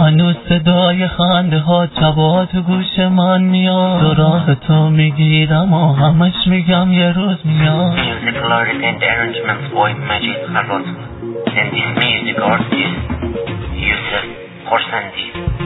هنوز صدای خنده ها شبا تو گوش من میاد، سراغ تو میگیرم و همش میگم یه روز میاد. Musical artist and arrangements by Majid Kharrat. And this music artist Yusuf Khorsandi.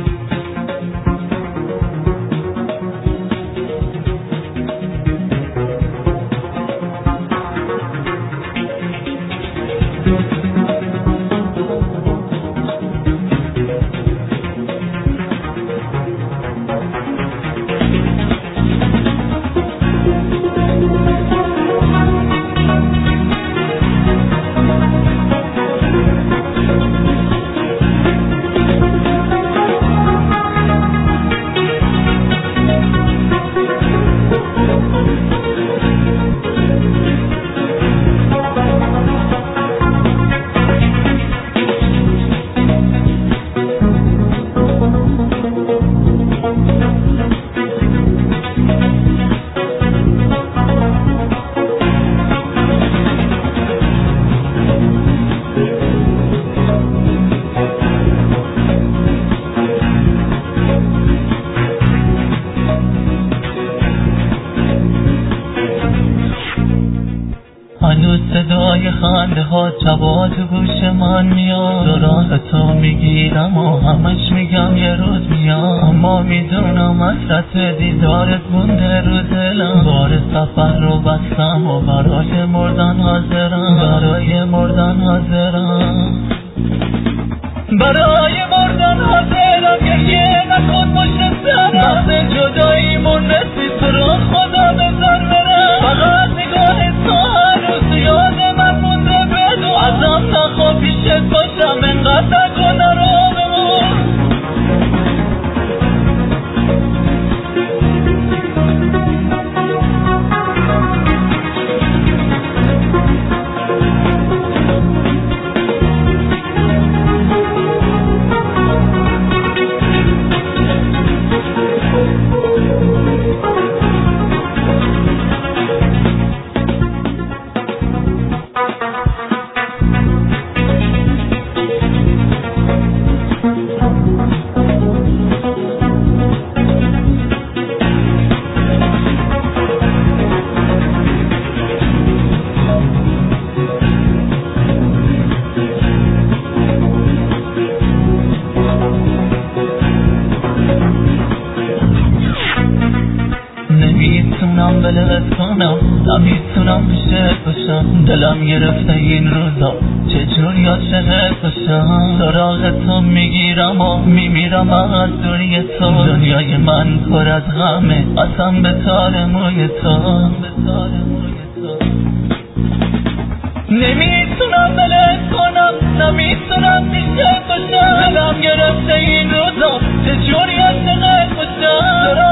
هنوز صدای خنده ها شبا تو گوش من میاد، سراغ تو میگیرم و همش میگم یه روز میاد. اما میدونم حسرت دیدارت مونده رو دلم، بار سفر رو بستم و برای مردن حاضرم، برای مردن حاضرم، برای مردن حاضرم. گریه نکن پشت سرم، وقت جداییمون رسید تو رو خدا بذار برم. فقط نگاه تو هنوز یاد من مونده، بدو ازم نخوا پیشت باشم، انقدر نکنه رو بمون. نمیتونم بلغت کنم، نمیتونم پیشت باشم، دلم گرفته این روزا چجوری عاشقت باشم. سراغ تو میگیرم و میمیرم از دوری تو، دنیای من پر از غمه اصلا به تار موی تو. نمیتونم بلغت کنم، نمیتونم پیشت باشم، دلم گرفته این روزا چجوری عاشقت باشم.